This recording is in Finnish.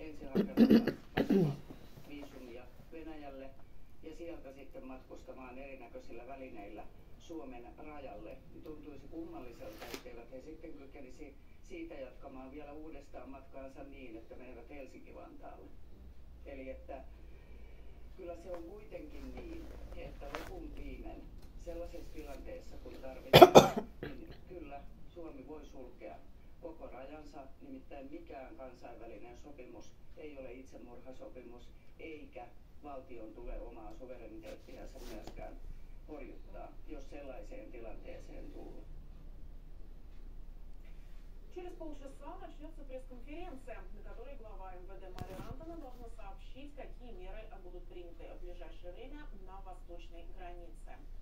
ensin hakemaan viisumia Venäjälle ja sieltä sitten matkustamaan erinäköisillä välineillä Suomen rajalle, niin tuntuisi kummalliselta, etteivät he sitten kykenisi siitä jatkamaan vielä uudestaan matkaansa niin, että menevät Helsinki-Vantaalle. Eli että kyllä se on kuitenkin niin, että lopun viimein sellaisessa tilanteessa, kun tarvitaan, niin kyllä Suomi voi sulkea koko rajansa, nimittäin mikään kansainvälinen sopimus ei ole itsemurhasopimus, eikä valtion tule omaa suvereniteettiansa myöskään horjuttaa, jos sellaiseen tilanteeseen tullaan. Через полчаса начнется пресс-конференция, на которой глава МВД Мария Антона должна сообщить, какие меры будут приняты в ближайшее время на восточной границе.